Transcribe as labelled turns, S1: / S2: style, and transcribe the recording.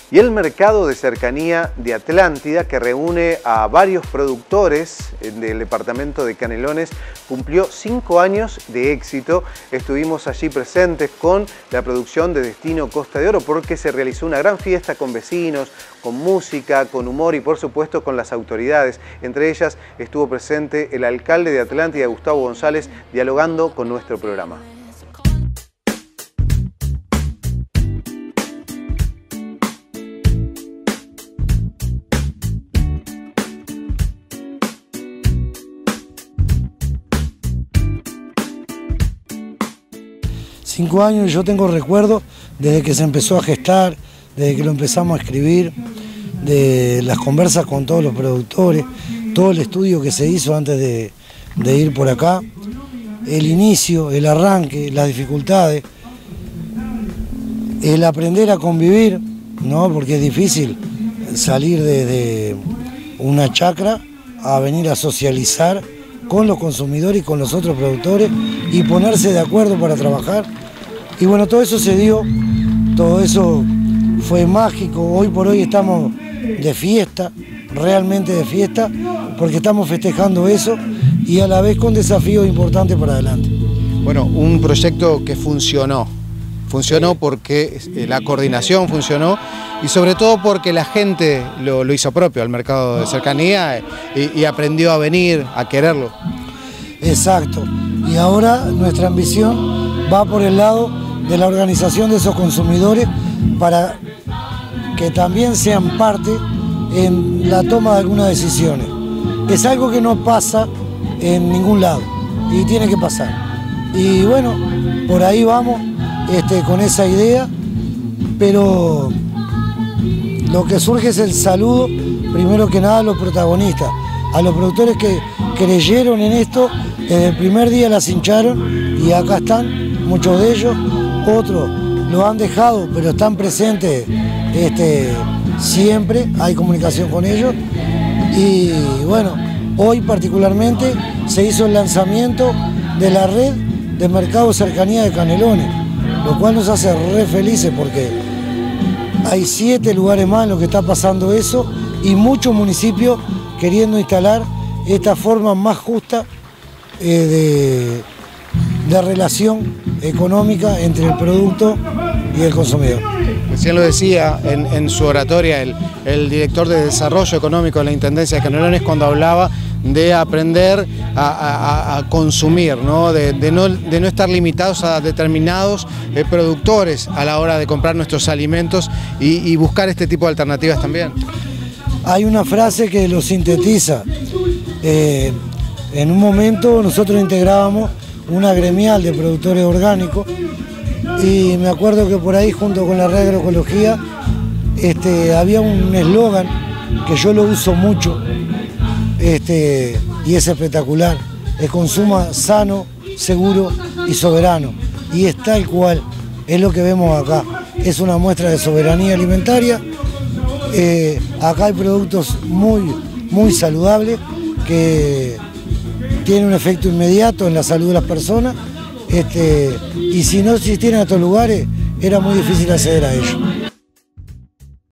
S1: Y el mercado de cercanía de Atlántida, que reúne a varios productores del departamento de Canelones, cumplió 5 años de éxito. Estuvimos allí presentes con la producción de Destino Costa de Oro porque se realizó una gran fiesta con vecinos, con música, con humor y por supuesto con las autoridades. Entre ellas estuvo presente el alcalde de Atlántida, Gustavo González, dialogando con nuestro programa.
S2: Cinco años, yo tengo recuerdos desde que se empezó a gestar, desde que lo empezamos a escribir, de las conversas con todos los productores, todo el estudio que se hizo antes de ir por acá, el inicio, el arranque, las dificultades, el aprender a convivir, ¿no? Porque es difícil salir de una chacra a venir a socializar con los consumidores y con los otros productores y ponerse de acuerdo para trabajar. Y bueno, todo eso se dio, todo eso fue mágico. Hoy por hoy estamos de fiesta, realmente de fiesta, porque estamos festejando eso y a la vez con desafíos importantes para adelante.
S3: Bueno, un proyecto que funcionó porque la coordinación funcionó y sobre todo porque la gente lo hizo propio al mercado de cercanía y aprendió a venir, a quererlo.
S2: Exacto, y ahora nuestra ambición va por el lado de la organización de esos consumidores para que también sean parte en la toma de algunas decisiones. Es algo que no pasa en ningún lado y tiene que pasar. Y bueno, por ahí vamos con esa idea, pero lo que surge es el saludo, primero que nada a los protagonistas, a los productores que creyeron en esto, desde el primer día las hincharon y acá están, muchos de ellos, otros lo han dejado, pero están presentes siempre, hay comunicación con ellos. Y bueno, hoy particularmente se hizo el lanzamiento de la red de mercado cercanía de Canelones, lo cual nos hace re felices porque hay 7 lugares más en los que está pasando eso y muchos municipios queriendo instalar esta forma más justa de relación económica entre el producto y el consumidor.
S3: Recién lo decía en su oratoria el director de Desarrollo Económico de la Intendencia de Canelones cuando hablaba de aprender a consumir, ¿no? De no estar limitados a determinados productores a la hora de comprar nuestros alimentos y buscar este tipo de alternativas también.
S2: Hay una frase que lo sintetiza. En un momento nosotros integrábamos una gremial de productores orgánicos y me acuerdo que por ahí junto con la red de agroecología había un eslogan que yo lo uso mucho y es espectacular: el consuma sano, seguro y soberano, y es tal cual, es lo que vemos acá, es una muestra de soberanía alimentaria. Acá hay productos muy saludables que tienen un efecto inmediato en la salud de las personas y si no existieran estos lugares era muy difícil acceder a ellos.